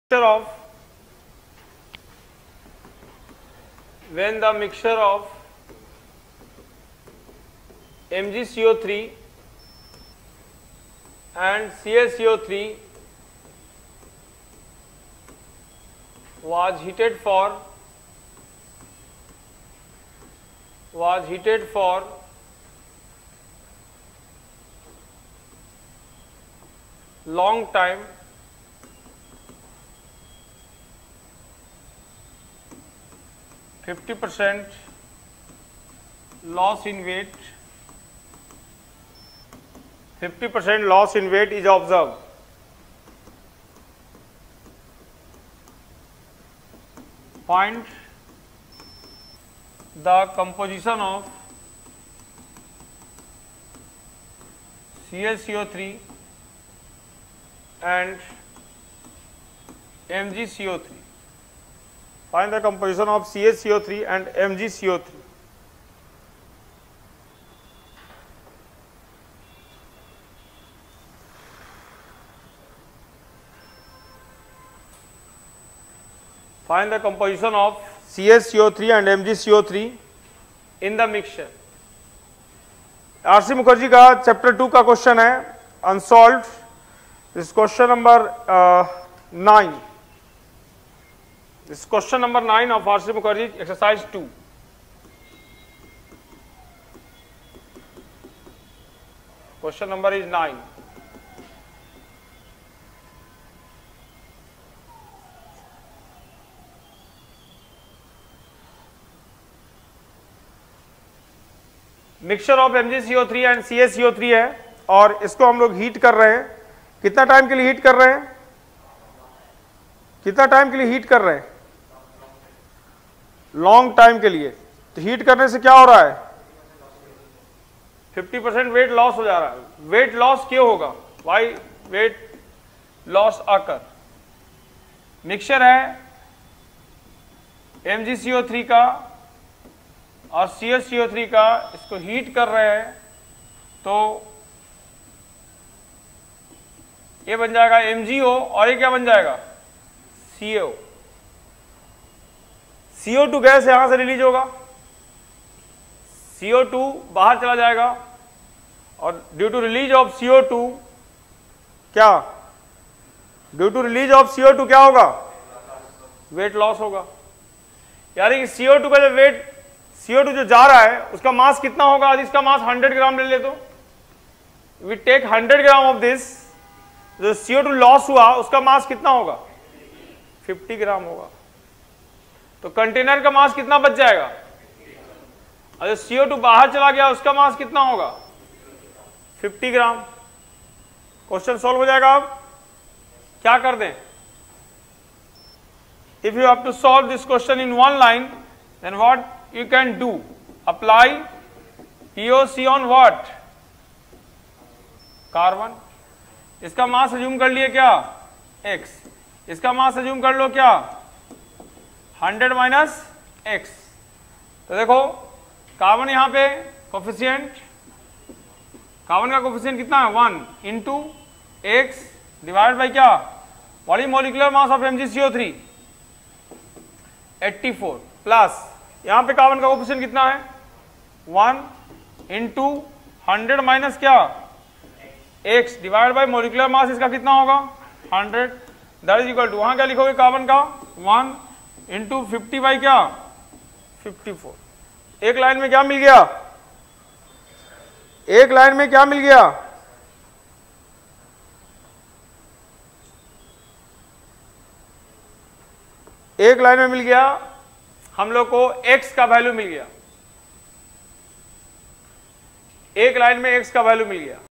of when the mixture of MgCO3 and CaCO3 was heated for long time, %, loss in weight, 50% loss in weight is observed. Find the composition of CaCO3 and MgCO3. Find the composition of CaCO3 and MgCO3. Find the composition of CaCO3 and MgCO3 in the mixture. R C Mukherjee का chapter 2 का question है unsolved. This question number 9. This is question number 9 of R.C. Mukherjee, exercise 2. Question number is 9. Mixture of MgCO3 and CaCO3 है और इसको हम लोग heat कर रहे हैं. कितना टाइम के लिए हीट कर रहे हैं? कितना टाइम के लिए हीट कर रहे हैं? लॉन्ग टाइम के लिए. तो हीट करने से क्या हो रहा है? 50% वेट लॉस हो जा रहा है. वेट लॉस क्यों होगा? वाई वेट लॉस आकर? मिक्सचर है MgCO3 का और CaCO3 का, इसको हीट कर रहे हैं तो ये बन जाएगा MgO और ये क्या बन जाएगा? CO. CO2 गैस यहां से रिलीज होगा, CO2 बाहर चला जाएगा और due to release of CO2 क्या? Due to release of CO2 क्या होगा? वेट लॉस होगा. यानी कि CO2 का जो वेट, CO2 जो जा रहा है उसका मास कितना होगा? यदि इसका मास 100 ग्राम ले ले तो we take 100 gram of this, जो CO2 लॉस हुआ उसका मास कितना होगा? 50 ग्राम होगा. तो कंटेनर का मास कितना बच जाएगा? और जो CO2 बाहर चला गया उसका मास कितना होगा? 50 ग्राम. क्वेश्चन सॉल्व हो जाएगा. अब क्या कर दें? If you have to solve this question in one line, then what you can do? Apply POC on what? Carbon. इसका मास अज्यूम कर लिए क्या? x. इसका मास अज्यूम कर लो क्या? 100 माइनस x. तो देखो कार्बन यहां पे कोफिशिएंट, कार्बन का कोफिशिएंट कितना है? 1 इंटू x डिवाइड बाई क्या? Molecular mass of MgCO3 84 plus यहां पे कार्बन का कोफिशिएंट कितना है? 1 इंटू 100 माइनस क्या? x divide by molecular mass इसका कितना होगा? 100. दैट इज इक्वल टू, वहां क्या लिखोगे कार्बन का? 1 इंटू 50 बाई क्या? 54. एक लाइन में क्या मिल गया? एक लाइन में क्या मिल गया? एक लाइन में मिल गया हम लोग को x का वैल्यू मिल गया. एक लाइन में x का वैल्यू मिल गया.